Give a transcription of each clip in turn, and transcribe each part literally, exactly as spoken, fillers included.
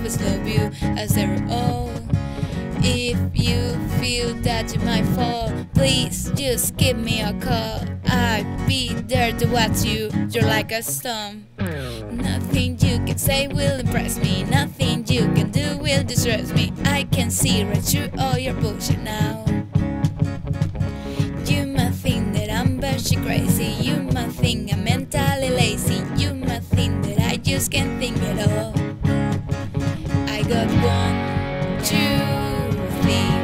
always love you as they're all. If you feel that you might fall, please just give me a call. I'll be there to watch you, you're like a storm. Nothing you can say will impress me, nothing you can do will distress me. I can see right through all your bullshit now. You might think that I'm batshit crazy, you might think I'm mentally lazy, you might think that I just can't think at all. I got one, two, three,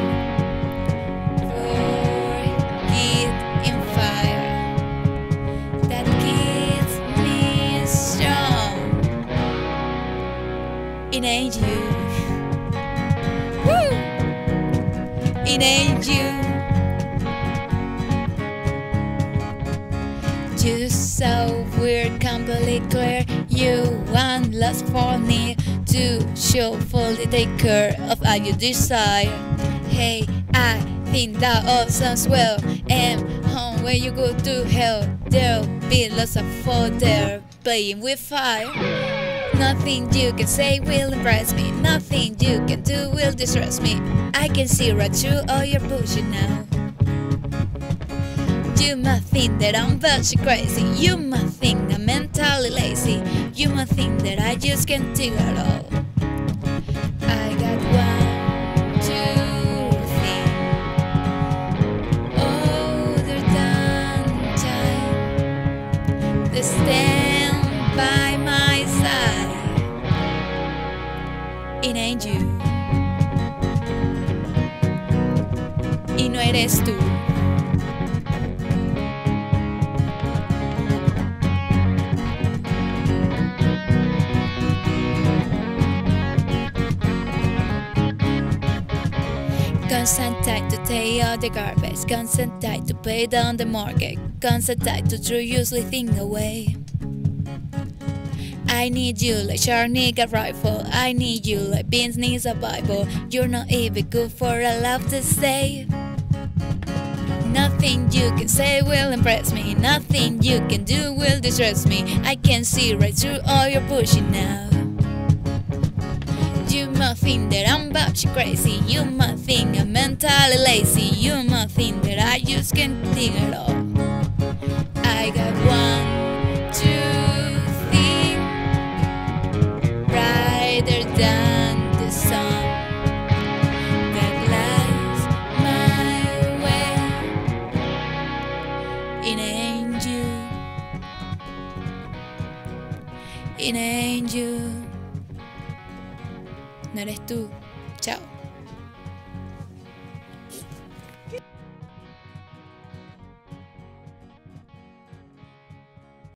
four kids in fire that keeps me strong. It ain't you. Woo! It ain't you. Just so we're completely clear, you want lust for me to show fully take care of all you desire. Hey, I think that all sounds well, and home where you go to hell, there'll be lots of folk there playing with fire. Nothing you can say will impress me, nothing you can do will distress me. I can see right through all your bullshit now. You might think that I'm batshit crazy, you might think I'm mentally lazy, you might think that I just can't do it all. I got one, two, three, older than time, they stand by my side. It ain't you, y no eres tú. Concentrate to take out the garbage, concentrate to pay down the mortgage, concentrate to throw useless thing away. I need you like shark need a rifle, I need you like beans needs a Bible. You're not even good for a love to say. Nothing you can say will impress me, nothing you can do will distress me. I can see right through all your bullshit now. You might think that I'm batshit crazy, you might think I'm mentally lazy, you might think that I just can't think at all. I got one, two, three, brighter than the sun that lights my way. It ain't you, it ain't you. No eres tú.